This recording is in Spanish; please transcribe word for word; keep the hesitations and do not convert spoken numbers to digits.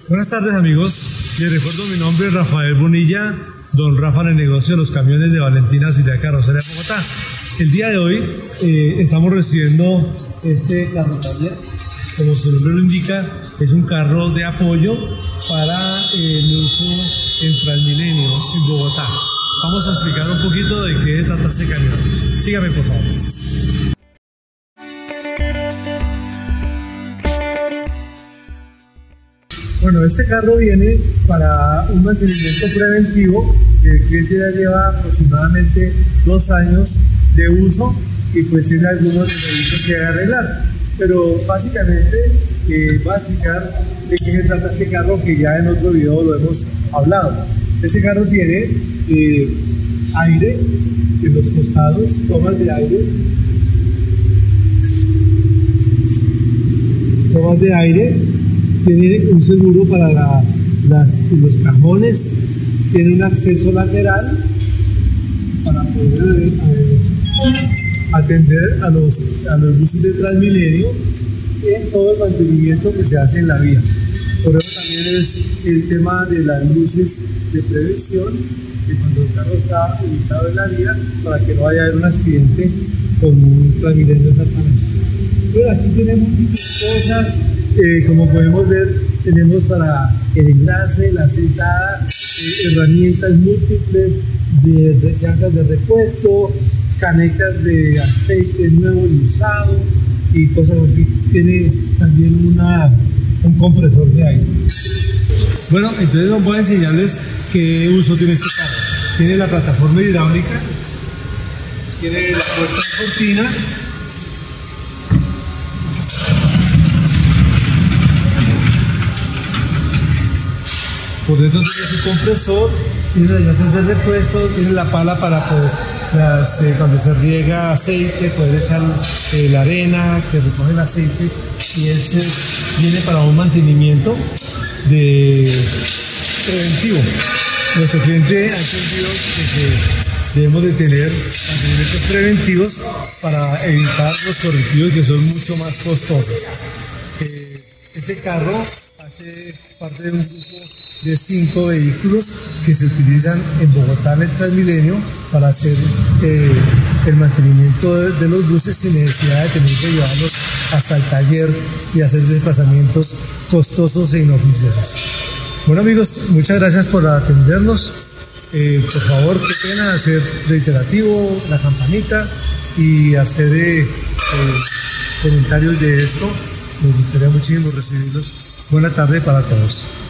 Buenas tardes, amigos. Les recuerdo, mi nombre es Rafael Bonilla, don Rafa en el negocio de los camiones de Valentina Auxiliar Carrocería de Bogotá. El día de hoy eh, estamos recibiendo este carro taller. Como su nombre lo indica, es un carro de apoyo para eh, el uso en Transmilenio en Bogotá. Vamos a explicar un poquito de qué trata este camión. Sígame, por favor. Bueno, este carro viene para un mantenimiento preventivo. El cliente ya lleva aproximadamente dos años de uso y pues tiene algunos detallitos que arreglar. Pero básicamente eh, va a explicar de qué se trata este carro, que ya en otro video lo hemos hablado. Este carro tiene eh, aire en los costados, tomas de aire, tomas de aire. Tiene un seguro para la, las, los cajones, tiene un acceso lateral para poder eh, atender a los, a los buses de Transmilenio en todo el mantenimiento que se hace en la vía. Por eso también es el tema de las luces de prevención, que cuando el carro está ubicado en la vía, para que no vaya a haber un accidente con un Transmilenio exactamente. Pero aquí tenemos muchas cosas. Eh, como podemos ver, tenemos para el enlace, la aceitada, eh, herramientas múltiples de, de llantas de repuesto, canecas de aceite nuevo y usado y cosas así. Tiene también una, un compresor de aire. Bueno, entonces voy a enseñarles qué uso tiene este carro. Tiene la plataforma hidráulica, tiene la puerta de cortina, por dentro tiene su compresor, tiene las llantas de repuesto, tiene la pala para pues, las, eh, cuando se riega aceite, poder echar eh, la arena que recoge el aceite, y ese viene para un mantenimiento de preventivo. Nuestro cliente ha entendido que debemos de tener mantenimientos preventivos para evitar los correctivos, que son mucho más costosos. Eh, este carro hace parte de un grupo de cinco vehículos que se utilizan en Bogotá en el Transmilenio para hacer eh, el mantenimiento de, de los buses sin necesidad de tener que llevarlos hasta el taller y hacer desplazamientos costosos e inoficiosos. Bueno, amigos, muchas gracias por atendernos. Eh, por favor, qué pena hacer reiterativo la campanita y hacer eh, eh, comentarios de esto. Nos gustaría muchísimo recibirlos. Buena tarde para todos.